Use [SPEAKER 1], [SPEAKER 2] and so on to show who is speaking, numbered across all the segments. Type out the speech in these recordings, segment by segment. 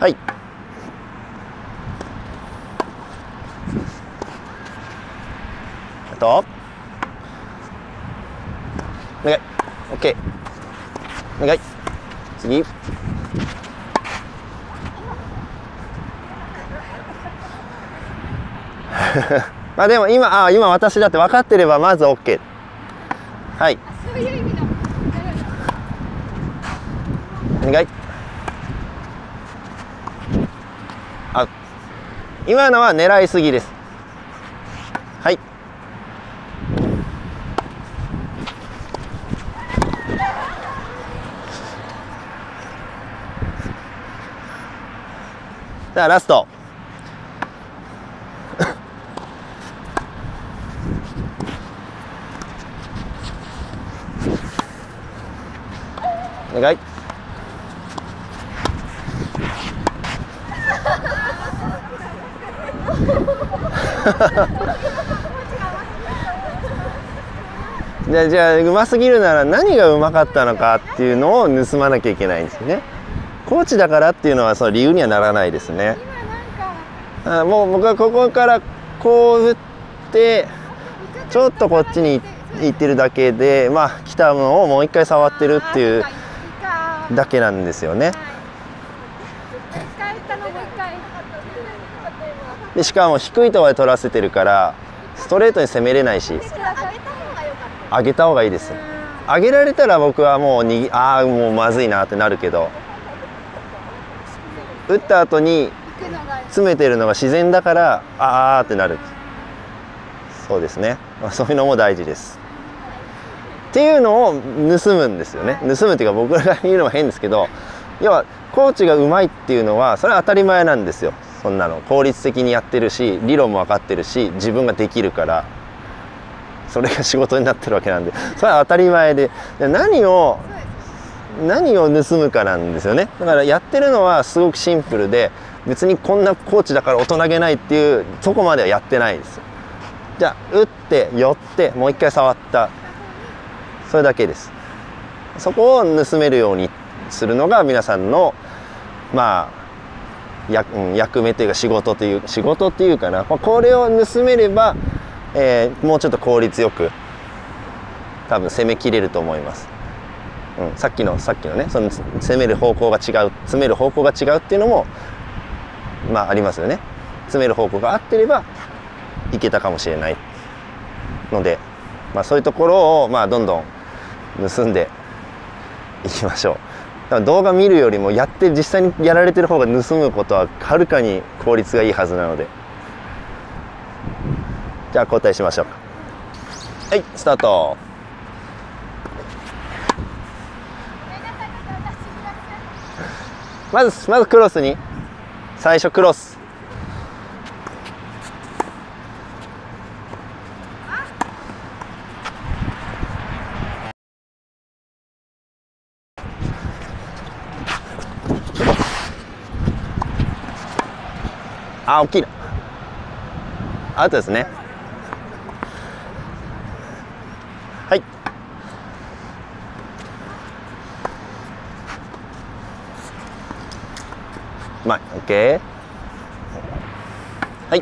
[SPEAKER 1] はい。あとお願い。 OK。 お願い。次。まあでも今私だって分かってればまず OK。 はい、そういう意味のお願い。あ、今のは狙いすぎです。はい。じゃあラスト。お願い。じゃあうますぎるなら何がうまかったのかっていうのを盗まなきゃいけないんですよね。コーチだからっていうのはその理由にはならないですね。もう僕はここからこう打ってちょっとこっちに行ってるだけで、まあ来たのをもう一回触ってるっていうだけなんですよね。でしかも低いところで取らせてるからストレートに攻めれないし、上げた方がいいです。上げられたら僕はもうもうまずいなってなるけど、打った後に詰めてるのが自然だからってなる。そうですね、そういうのも大事ですっていうのを盗むんですよね。盗むっていうか僕らが言うのは変ですけど、要はコーチがうまいっていうのはそれは当たり前なんですよ。そんなの効率的にやってるし理論も分かってるし自分ができるからそれが仕事になってるわけなんで、それは当たり前で、何を盗むかなんですよね。だからやってるのはすごくシンプルで、別にこんなコーチだから大人げないっていうとこまではやってないです。じゃあ打って寄ってもう一回触った、それだけです。そこを盗めるようにするのが皆さんのまあ役目というか仕事っていうかな、これを盗めれば、もうちょっと効率よく多分攻めきれると思います。さっきのね、その攻める方向が違う、詰める方向が違うっていうのもまあありますよね。詰める方向が合ってればいけたかもしれないので、そういうところをどんどん盗んでいきましょう。だから動画見るよりもやって実際にやられてる方が盗むことははるかに効率がいいはずなので、じゃあ交代しましょうか。はい、スタート。まずクロスに、最初クロス。大きいな。アウトですね。はい。うまい。オッケー。はい。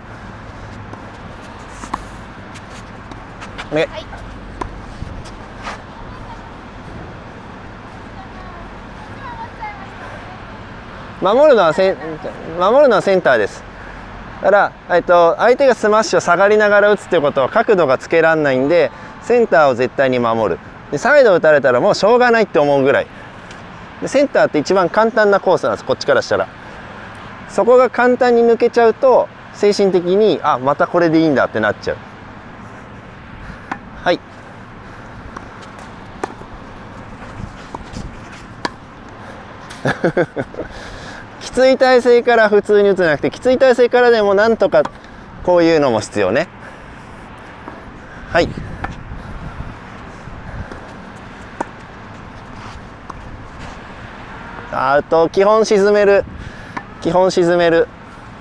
[SPEAKER 1] お願い。はい。守るのはセンターです。だから、相手がスマッシュを下がりながら打つっていうことは角度がつけられないんで、センターを絶対に守る。でサイド打たれたらもうしょうがないって思うぐらいで、センターって一番簡単なコースなんです、こっちからしたら。そこが簡単に抜けちゃうと精神的にまたこれでいいんだってなっちゃう。はい。きつい体勢から普通に打つんじゃなくて、きつい体勢からでもなんとかこういうのも必要ね。はい。基本沈める。沈める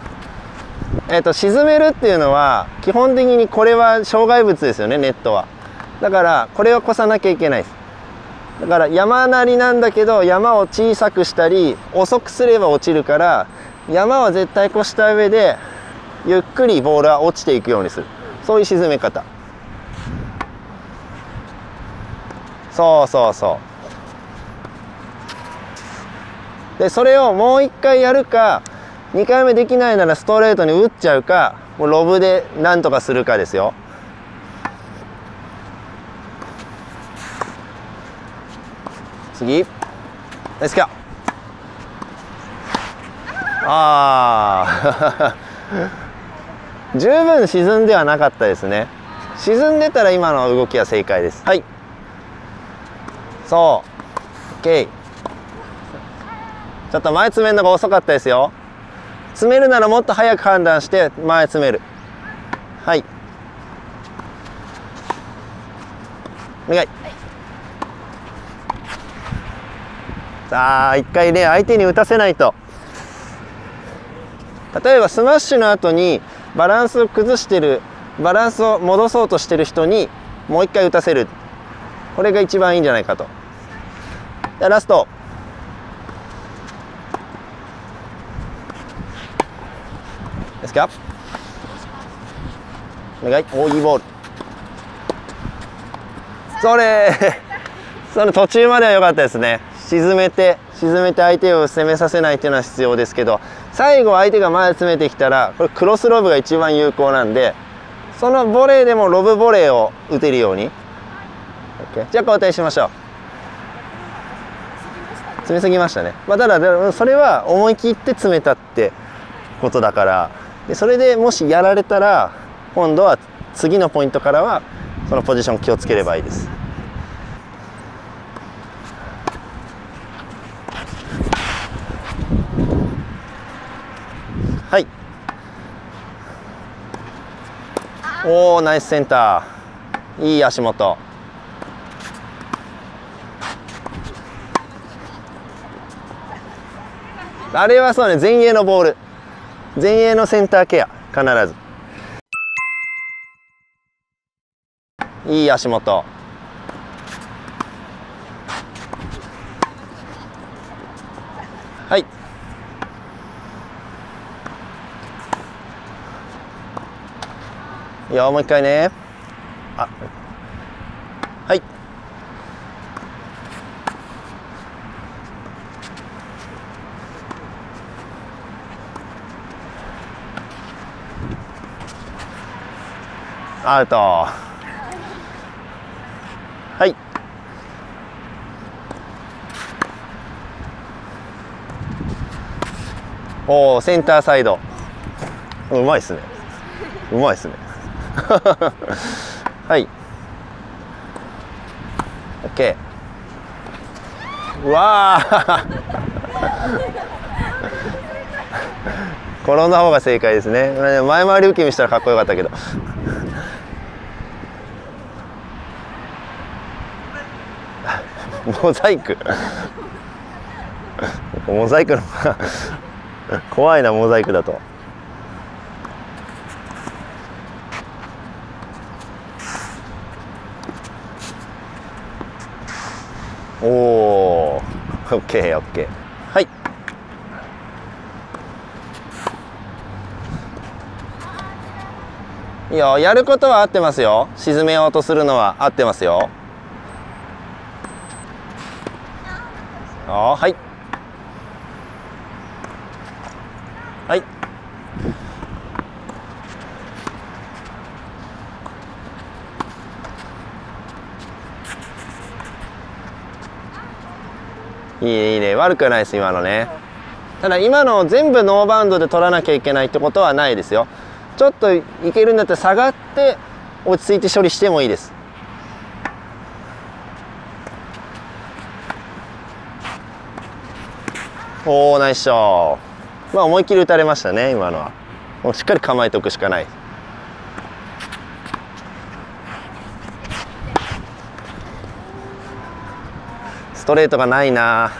[SPEAKER 1] っていうのは基本的にこれは障害物ですよね、ネットは。だからこれを越さなきゃいけないです。 だから山なりなんだけど、山を小さくしたり遅くすれば落ちるから、山は絶対越した上でゆっくりボールは落ちていくようにする。そういう沈め方。そうそうそう。でそれをもう1回やるか、2回目できないならストレートに打っちゃうか、もうロブでなんとかするかですよ。次ナイスキャッ。ああ十分沈んではなかったですね。沈んでたら今の動きは正解です。はい、そう OK。 ちょっと前詰めるのが遅かったですよ。詰めるならもっと早く判断して前詰める。はい、お願い。さあ一回ね、相手に打たせないと。例えばスマッシュの後にバランスを崩してる、バランスを戻そうとしてる人にもう一回打たせる。これが一番いいんじゃないかと。じゃあラスト。ですか。お願い。おー、いいボール。それその途中までは良かったですね。沈めて相手を攻めさせないというのは必要ですけど、最後相手が前詰めてきたらこれクロスロブが一番有効なんで、そのボレーでもロブボレーを打てるように。 OK、 じゃあ交代しましょう。詰めすぎましたね。まあ、ただそれは思い切って詰めたってことだから、でそれでもしやられたら今度は次のポイントからはそのポジション気をつければいいです。はい、おおナイスセンター、いい足元。あれはそうね、前衛のボール、前衛のセンターケア必ず。いい足元。はい、いいよ、もう一回ね。あ、はい、アウト。はい、おおセンターサイド、うまいっすね、うまいっすねはい、 OK。 うわー転んだ方が正解ですね。前回り受け身したらかっこよかったけどモザイクモザイクの怖いな、モザイクだと。おお、オッケーオッケー。はい、いいよ、やることは合ってますよ。沈めようとするのは合ってますよ。はい、はい、いいね、いいね、悪くないです今のね。ただ今の全部ノーバウンドで取らなきゃいけないってことはないですよ。ちょっといけるんだったら下がって落ち着いて処理してもいいです。おおナイスショー。まあ思いっきり打たれましたね今のは。もうしっかり構えておくしかない。ストレートがないな。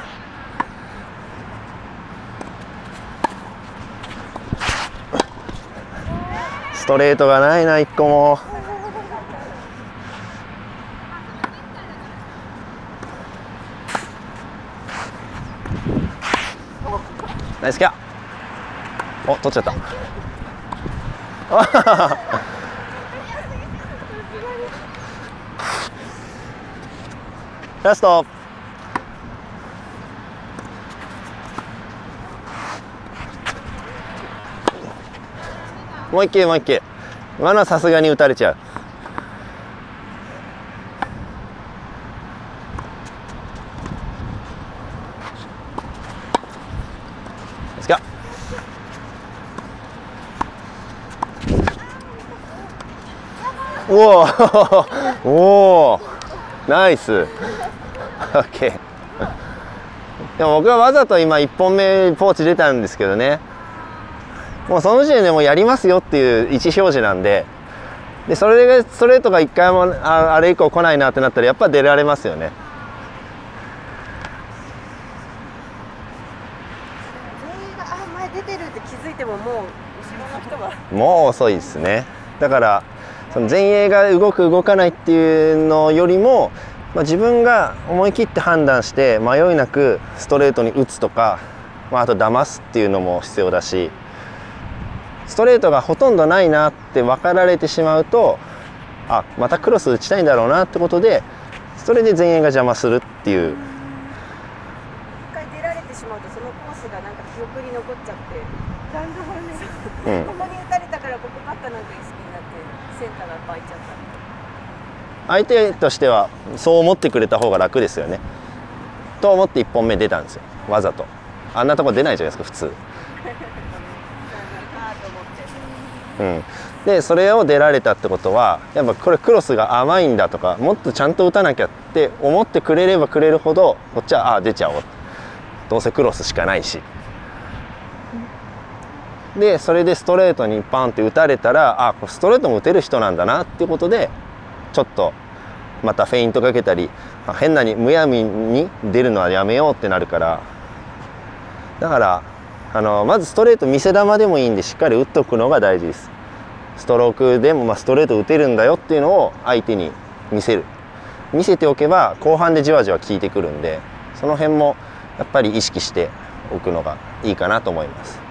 [SPEAKER 1] ストレートがないな、一個も。 ナイスキャッ。お、取っちゃった。ラスト。もう一球もう一球。今のはさすがに打たれちゃう。ですか。おおおお、ナイス。オッケー。でも僕はわざと今1本目ポーチ出たんですけどね。もうその時点でもうやりますよっていう位置表示なんで、それでストレートが1回もあれ以降来ないなってなったらやっぱ出られますよね。
[SPEAKER 2] 前出てるって気づいてももう後ろの人が
[SPEAKER 1] もう遅いですね。だからその前衛が動く動かないっていうのよりも、自分が思い切って判断して迷いなくストレートに打つとか、あと騙すっていうのも必要だし、ストレートがほとんどないなって分かられてしまうと、あ、またクロス打ちたいんだろうなってことで、それで前衛が邪魔するっていう。
[SPEAKER 2] 一回出られてしまうとそのコースがなんか記憶に残っちゃって、ランドホームでここに打たれたからここばっかなんか意識になってセンターが開いちゃった。
[SPEAKER 1] 相手としてはそう思ってくれた方が楽ですよねと思って1本目出たんですよ。わざとあんなとこ出ないじゃないですか普通。でそれを出られたってことはやっぱこれクロスが甘いんだとか、もっとちゃんと打たなきゃって思ってくれればくれるほど、こっちは出ちゃおう、どうせクロスしかないし、でそれでストレートにパンって打たれたら、これストレートも打てる人なんだなっていうことで、ちょっとまたフェイントかけたり変なにむやみに出るのはやめようってなるから、だからまずストレート見せ球でもいいんでしっかり打っとくのが大事です。ストロークでもストレート打てるんだよっていうのを相手に見せておけば後半でじわじわ効いてくるんで、その辺もやっぱり意識しておくのがいいかなと思います。